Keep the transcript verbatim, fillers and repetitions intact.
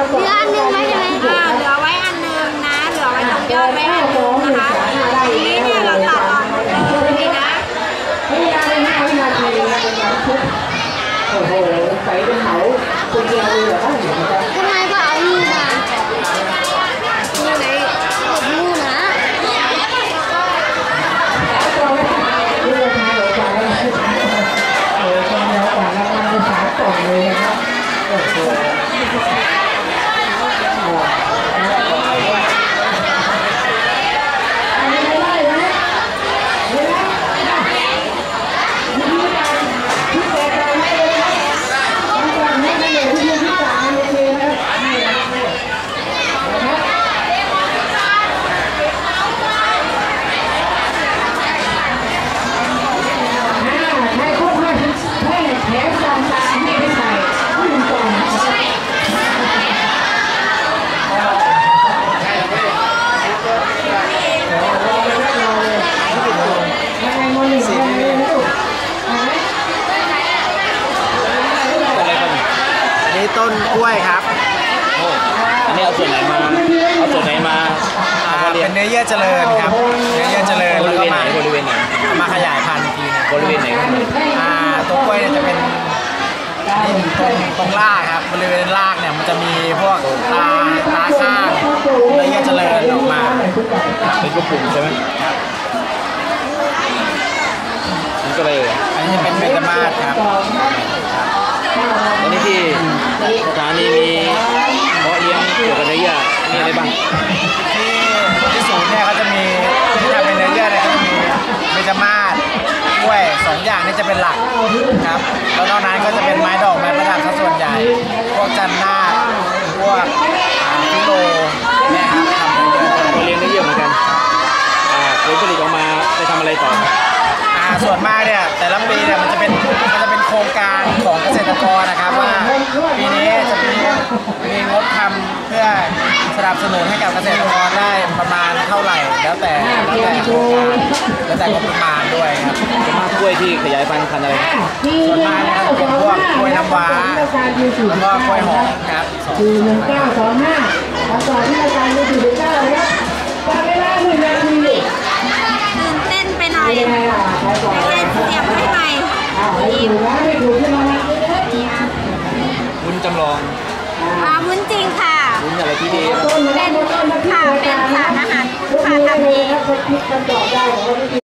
เหลืออันนึงไหมใช่ไหมอ่าเหลือไว้อันนึงนะเหลือไว้ตรงยอดไว้อันนึงนะคะทีนี้เนี่ยเราตัดออกหมดเลยนะโอ้โหใส่เป็นเขาคนเดียวเลยเหรอทำไมก็เอามือมามือไหนมือนะเราไม่ทำเรื่องทางหัวใจเออตอนแล้วก่อนแล้วมันสามต่อเลยนะครับโอ้โหต้นกล้วยครับโอ้อันนี้เอาส่วนไหนมาเอาส่วนไหนมาเป็นเนื้อเยื่อเจริญครับเนื้อเยื่อเจริญบริเวณไหนบริเวณไหนมาขยายพันธุ์ทีนึงบริเวณไหนอ่าตัวกล้วยจะเป็นนี่ตรงตรงรากครับบริเวณรากเนี่ยมันจะมีพวกตาตาข้างเนื้อเยื่อเจริญออกมาเป็นกระปุกใช่ไหมนี่ก็เลยอันนี้จะเป็นเบตามาสครับตอนนี้ที่สถานีมีเพาะเลี้ยงเกี่ยวกับเนื้อเยื่อมีอะไรบ้างที่ที่ศูนย์เนี่ยเขาจะมีที่ทำเป็นเนื้อเยื่อเนี่ยเขาจะมีเบตามาสกล้วยสองอย่างนี่จะเป็นหลักครับแล้วนอกนั้นก็จะเป็นไม้ดอกไม้ประดับซะส่วนใหญ่พวกจันนาพวกฟิโลเนี่ยครับทำเนื้อเยื่อเราเลี้ยงเนื้อเยื่อเหมือนกันผลผลิตออกมาไปทำอะไรต่อส่วนมากเนี่ยแต่ละปีเนี่ยมันจะเป็นมันจะเป็นโครงการของเกษตรกรนะครับว่าปีนี้จะมีมีงบทำเพื่อสนับสนุนให้กับเกษตรกรได้ประมาณเท่าไหร่แล้วแต่แล้วแต่โครงการแล้วแต่งบประมาณด้วยครับส่วนมากกล้วยที่ขยายพันธุ์พันธุ์อะไรส่วนมากนะครับเป็นพวกกล้วยน้ำว้าแล้วก็กล้วยหอมครับสี่หนึ่งเก้าสองห้าแล้วต่อที่รายการสี่หนึ่งเก้าเลยครับตอนเวลาหนึ่งนาทีตื่นเต้นไปหน่อยใครเตรียมให้ใหม่วุ้นจำลองอ่าวุ้นจริงค่ะวุ้นอะไรที่ดีเป็นค่ะเป็นสารอาหารค่ะทำเอง